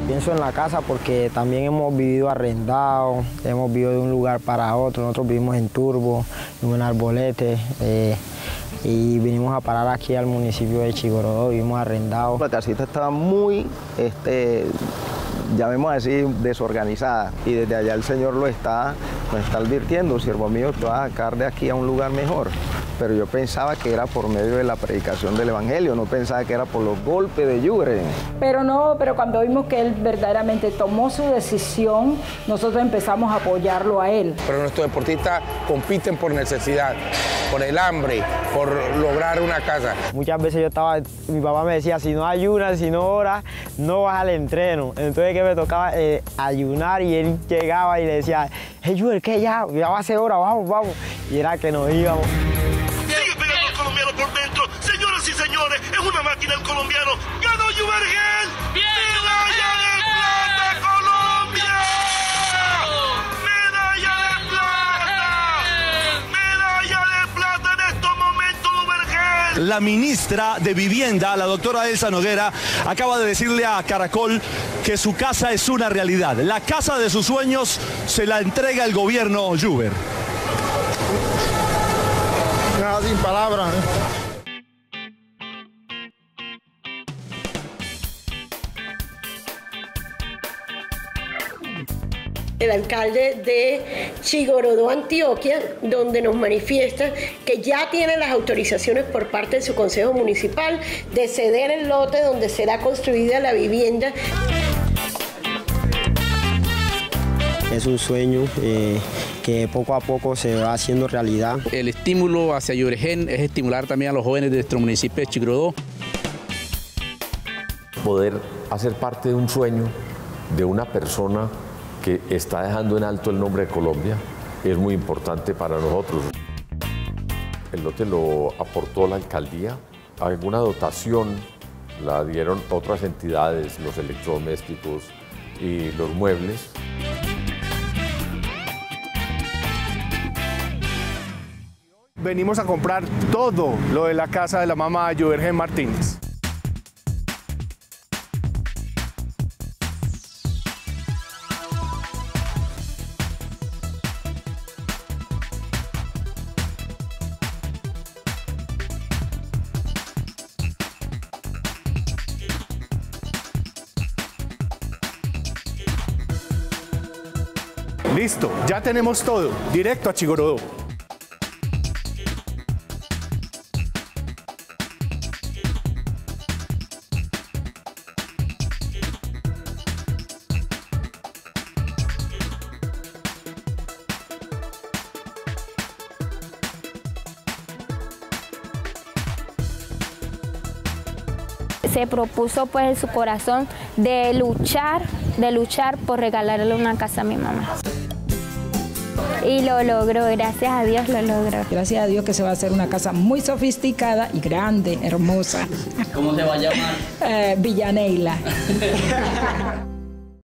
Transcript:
Pienso en la casa porque también hemos vivido arrendados, hemos vivido de un lugar para otro. Nosotros vivimos en Turbo, en un arbolete, y vinimos a parar aquí al municipio de Chigorodó, vivimos arrendados. La casita estaba muy, llamémoslo así, desorganizada, y desde allá el Señor nos está advirtiendo: siervo mío, te vas a sacar de aquí a un lugar mejor. Pero yo pensaba que era por medio de la predicación del Evangelio, no pensaba que era por los golpes de Jürgen. Pero cuando vimos que él verdaderamente tomó su decisión, nosotros empezamos a apoyarlo a él. Pero nuestros deportistas compiten por necesidad, por el hambre, por lograr una casa. Muchas veces mi papá me decía: si no ayunas, si no oras, no vas al entreno. Entonces que me tocaba ayunar, y él llegaba y le decía: hey, Jürgen, ¿qué? Ya va a ser hora, vamos. Y era que nos íbamos. Colombiano por dentro, señoras y señores, es una máquina el colombiano. ¡Ganó Jürgen! ¡Medalla de plata, Colombia! ¡Medalla de plata! ¡Medalla de plata en estos momentos, Jürgen! La ministra de Vivienda, la doctora Elsa Noguera, acaba de decirle a Caracol que su casa es una realidad. La casa de sus sueños se la entrega el gobierno Jürgen. Nada, sin palabras. El alcalde de Chigorodó, Antioquia, donde nos manifiesta que ya tiene las autorizaciones por parte de su consejo municipal de ceder el lote donde será construida la vivienda. Es un sueño que poco a poco se va haciendo realidad. El estímulo hacia Jürgen es estimular también a los jóvenes de nuestro municipio de Chigorodó. Poder hacer parte de un sueño de una persona que está dejando en alto el nombre de Colombia es muy importante para nosotros. El lote lo aportó la alcaldía, alguna dotación la dieron otras entidades, los electrodomésticos y los muebles. Venimos a comprar todo lo de la casa de la mamá Jürgen Martínez. Listo, ya tenemos todo, directo a Chigorodó. Se propuso pues en su corazón de luchar por regalarle una casa a mi mamá. Y lo logró, gracias a Dios lo logró. Gracias a Dios que se va a hacer una casa muy sofisticada y grande, hermosa. ¿Cómo se va a llamar? Villaneila.